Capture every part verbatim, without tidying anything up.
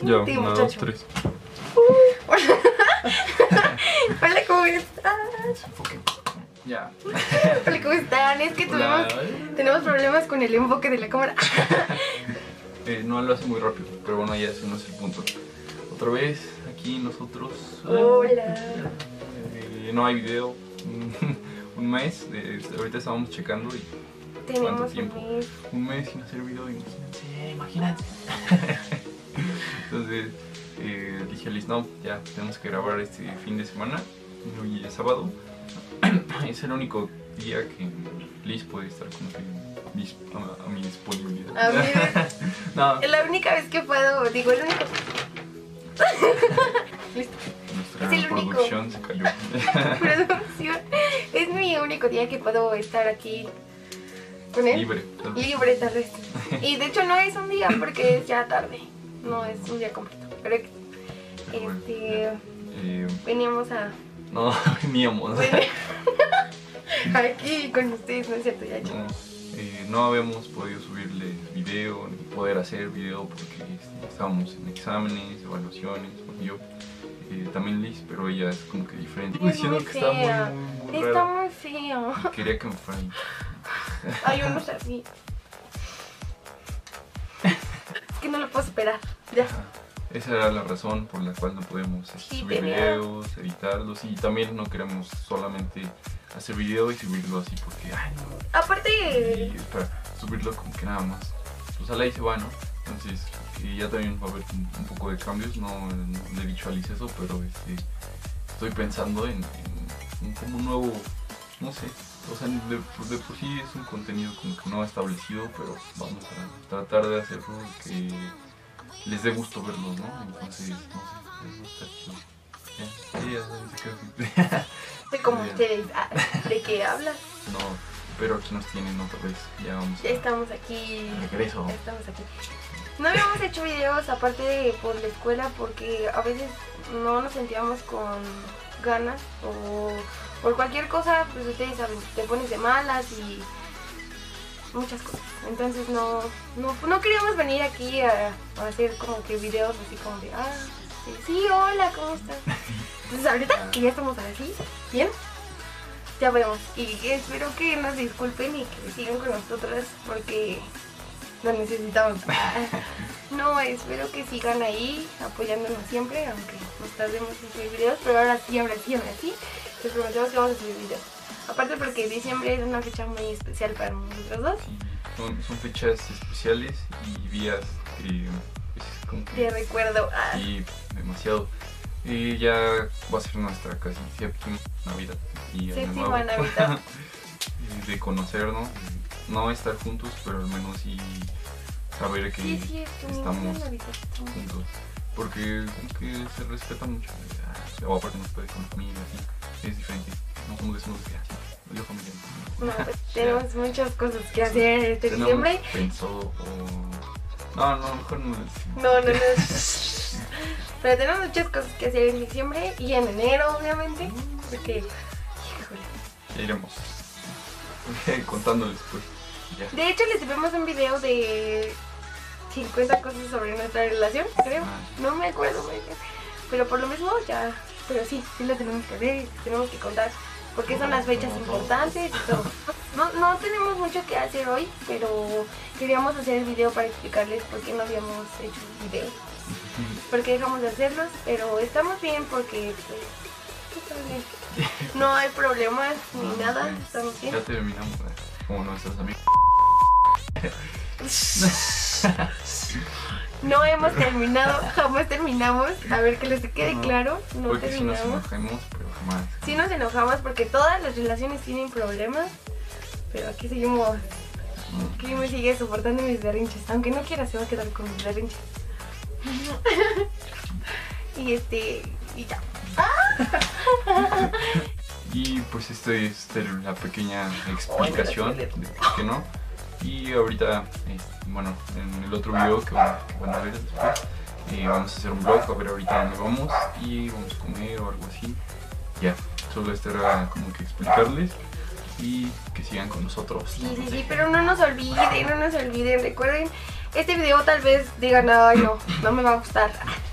Ya, Sí, una, muchacho. dos, tres. Hola. Hola, ¿cómo estás? Ya. Hola, ¿cómo están? Es que tuvimos, Hola. tenemos problemas con el enfoque de la cámara. Eh, no lo hace muy rápido, pero bueno, ya ese no es el punto. Otra vez, aquí nosotros. Hola. Eh, no hay video. Un mes. eh, ahorita estábamos checando y. ¿Cuánto Tenemos tiempo? un mes. Un mes sin hacer video, imagínense, imagínense. Entonces eh, dije a Liz, no, ya tenemos que grabar este fin de semana. Hoy es sábado. Es el único día que Liz puede estar como que dis- a, a mi disponibilidad. A mí No, es la única vez que puedo, digo, el único. Listo. nuestra es el único. producción se cayó. Producción. Es mi único día que puedo estar aquí con él. Libre, tal vez. Libre, tal vez. Y de hecho no es un día porque es ya tarde. No es un día completo. Pero Pero bueno, este ya. Eh, veníamos a no, veníamos. aquí con ustedes, ¿no es cierto? Ya, No, eh, no habíamos podido subirle video ni poder hacer video porque este, estábamos en exámenes, evaluaciones, bueno, yo eh, también Liz, pero ella es como que diferente. Es Diciendo muy que está fea. muy, muy, muy Está rara. muy feo. Y quería que me fuera ahí. Ay, yo no sabía. Es que no lo puedo esperar. Ya. Ajá. Esa era la razón por la cual no podemos este, Sí, subir tenía- videos, editarlos y también no queremos solamente hacer video y subirlo así porque, ay, no, Aparte, y para subirlo como que nada más, pues a la ahí se va, ¿no? Entonces, y ya también va a haber un, un poco de cambios, no, no le he dicho a Alice eso, pero este, estoy pensando en, en un, como un nuevo, no sé, o sea, de, de por sí es un contenido como que no establecido, pero vamos a tratar de hacerlo que les dé gusto verlo, ¿no? Entonces, no sé, eso está chido. Ya, sí, ya saben, se quedó. de como Bien. ustedes, ah, ¿de qué hablas? No, pero aquí nos tienen otra vez, ya vamos Ya estamos aquí. a regreso. Ya estamos aquí. No habíamos hecho videos aparte de por la escuela porque a veces no nos sentíamos con ganas o por cualquier cosa, pues ustedes saben, te pones de malas y muchas cosas. Entonces no, no, no queríamos venir aquí a, a hacer como que videos así como de, ah, sí, sí, hola, ¿cómo estás? Entonces ahorita que ya estamos así, bien, ya vemos. Y espero que nos disculpen y que sigan con nosotras porque lo necesitamos. No, espero que sigan ahí apoyándonos siempre, aunque nos tardemos en subir videos, pero ahora sí, ahora sí, ahora sí, les prometemos que vamos a subir videos. Aparte porque diciembre es una fecha muy especial para nosotros dos. Sí, son, son fechas especiales y días que pues, como Te que recuerdo. Ah, sí, demasiado. Y ya va a ser nuestra casi séptima Navidad y Año Séptima Nuevo. Navidad. Y de conocernos, de no estar juntos, pero al menos sí saber que sí, sí, es que estamos Navidad. juntos. Porque como que se respeta mucho. Ah, o aparte nos puede con la familia, así. Es diferente. No somos de esos que así. Yo familia. No, pues, tenemos muchas cosas que hacer este Tenemos diciembre. pensado o... No, no, mejor no lo decimos. No, no, no. Pero tenemos muchas cosas que hacer en diciembre y en enero, obviamente. Porque, híjole. Ya iremos contándoles pues. Ya. De hecho, les subimos un video de cincuenta cosas sobre nuestra relación, creo. Ah. No me acuerdo muy bien. Pero por lo mismo, ya. Pero sí, sí lo tenemos que hacer, tenemos que contar. Porque son las fechas importantes y todo. No, no tenemos mucho que hacer hoy, pero queríamos hacer el video para explicarles por qué no habíamos hecho video. Por qué dejamos de hacerlos, pero estamos bien porque pues, estamos bien. No hay problemas ni nada, estamos bien. Ya terminamos eh, como nuestros amigos. No hemos terminado, jamás terminamos. A ver que les quede No, claro, no Porque si nos terminamos. enojemos, pero jamás. Sí nos enojamos porque todas las relaciones tienen problemas, pero aquí seguimos. Aquí me sigue soportando mis berrinches, aunque no quiera se va a quedar con mis berrinches. Y este, y ya. Y pues esta es la pequeña explicación de por qué no. Y ahorita, este, bueno, en el otro video que van, que van a ver después, eh, vamos a hacer un vlog, a ver ahorita dónde vamos y vamos a comer o algo así. Ya, solo esto era como que explicarles y que sigan con nosotros. Sí, sí, sí, pero no nos olviden, no nos olviden, recuerden, este video tal vez digan, ay no, no me va a gustar.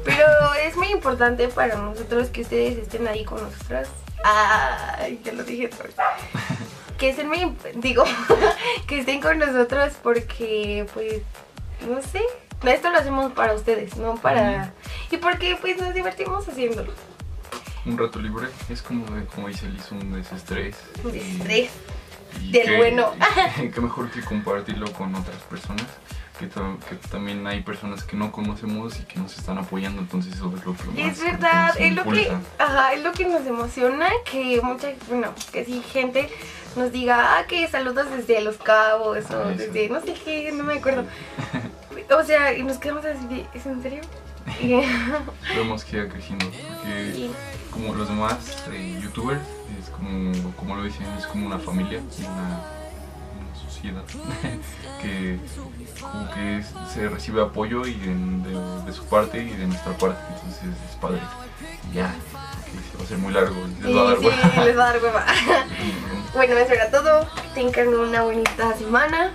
Pero es muy importante para nosotros que ustedes estén ahí con nosotras. Ay, ya lo dije otra vez. Que estén muy, digo, que estén con nosotros porque, pues, no sé, esto lo hacemos para ustedes, no para... Y porque, pues, nos divertimos haciéndolo. Un rato libre es como, como dice Liz, un desestrés. Un desestrés. Y, y del que, bueno. Y, que mejor que compartirlo con otras personas. Que, to, que también hay personas que no conocemos y que nos están apoyando, entonces eso es lo que más es verdad, nos es lo que, impulsa. ajá, es lo que nos emociona, que mucha, bueno, que sí, gente nos diga, ah, que saludos desde Los Cabos, o Ah, desde, no sé qué, no me acuerdo. O sea, y nos quedamos así, ¿es en serio? Vemos que va creciendo, porque Sí. como los demás eh, youtubers, es como, como lo dicen, es como una familia, una, una sociedad, que como que se recibe apoyo y de, de, de su parte y de nuestra parte, entonces es padre. Ya, porque se va a hacer muy largo, les va a dar Sí, hueva. sí, les va a dar hueva. Bueno, eso era todo, que tengan una bonita semana.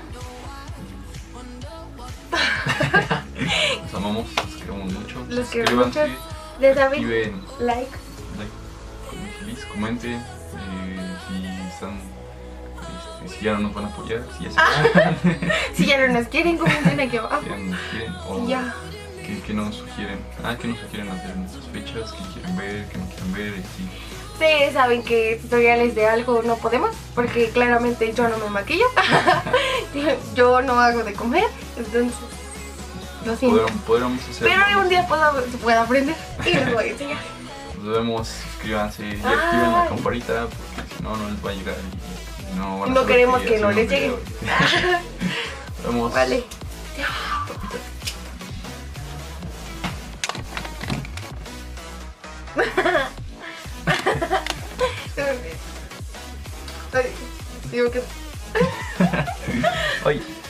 Los amamos, los queremos mucho. Los queremos Suscríbanse, mucho. Les saben, activen like. like, como feliz, comenten eh, si están, este, si ya no nos van a apoyar, si ya se van, Si ya no nos quieren, comenten aquí abajo. si ya no nos quieren o Ya. que, que nos sugieren, ah, que nos sugieren hacer en nuestras fechas, que quieren ver, que no quieren ver, y así. Ustedes saben que tutoriales de algo no podemos, porque claramente yo no me maquillo, yo no hago de comer, entonces lo siento. Podríamos, podríamos hacer. Pero un día puedo, puedo aprender y les voy a enseñar. Nos vemos, suscríbanse y Ay. activen la campanita porque si no, no les va a llegar y, y no van a No saber queremos que ya no subí les un llegue. video. Nos vemos. Vale. Papita. Ay, digo que... Ay.